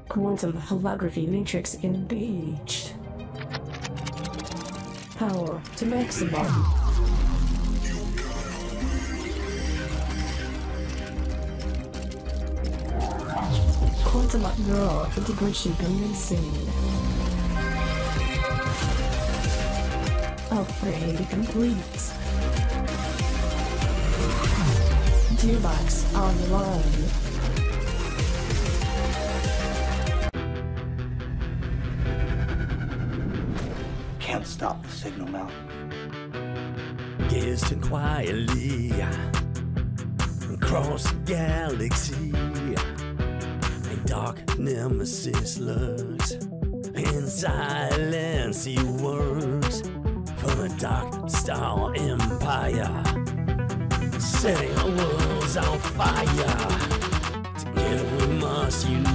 Quantum holography matrix engaged. Power to maximum. Quantum girl integration commencing. Upgrade complete. Gearbox online. Can't stop the signal now. Gazing quietly across the galaxy, a dark nemesis lurks. In silence he works for the Dark Star Empire, setting our worlds on fire. Together we must unite.